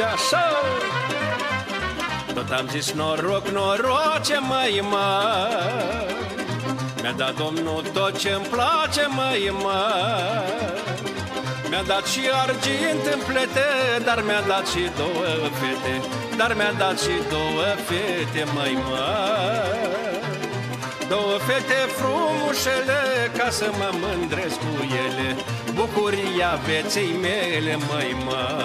uite așa. Tot am zis noroc, noroce, măi, mi-a dat Domnul tot ce-mi place, măi, mi-a dat și argint în plete, dar mi-a dat și două fete, dar mi-a dat și două fete, măi, două fete frumușele, ca să mă mândresc cu ele, bucuria vieții mele, măi,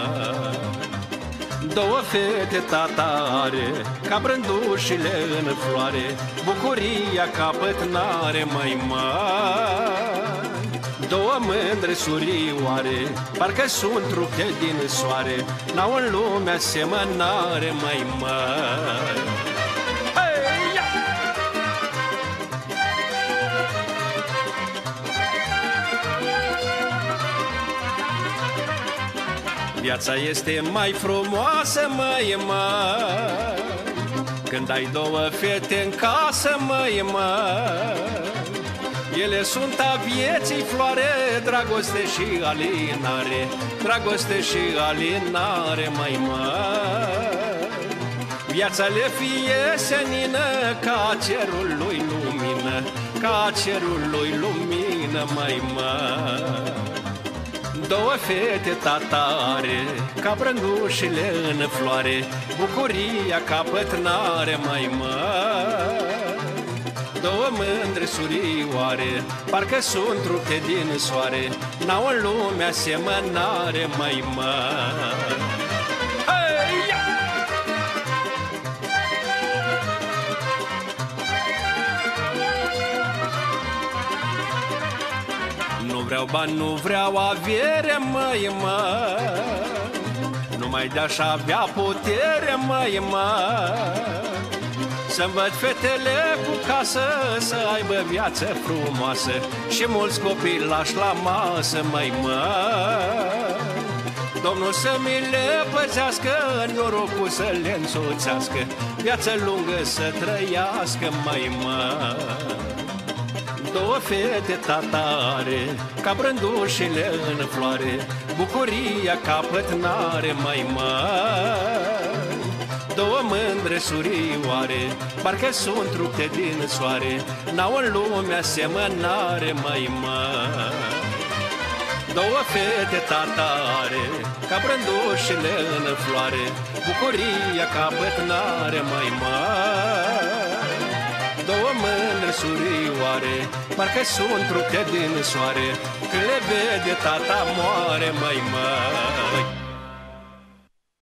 două fete tata are, ca brândușile în floare, bucuria capăt n-are, măi, două mândre surioare, parcă sunt trupte din soare, n-au în lume asemănare, măi, Viața este mai frumoasă, măi, când ai două fete în casă, măi, ele sunt a vieții floare, dragoste și alinare, dragoste și alinare, măi, viața le fie senină, ca cerul lui lumină, ca cerul lui lumină, măi, două fete tata are, ca brândușile în floare, bucuria capăt n-are, măi, două mândre surioare, parcă sunt trupte din soare, n-au în lume asemănare, măi, Nu vreau bani, nu vreau avere, măi, numai de-aș avea putere, măi, să-mi văd fetele cu casă, să aibă viață frumoasă și mulți copii lași la masă, măi, Domnul să mi le păzească, norocul să le însoțească, viață lungă să trăiască, măi, două fete tata are, ca brândușile în floare, bucuria capăt n-are, măi, două mândre surioare, parcă sunt trupte din soare, n-au în lume asemănare, măi, două fete tata are, ca brândușile în floare, bucuria capăt n-are, măi, două mândre surioare, parcă sunt trupte din soare, când le vede tata moare, măi,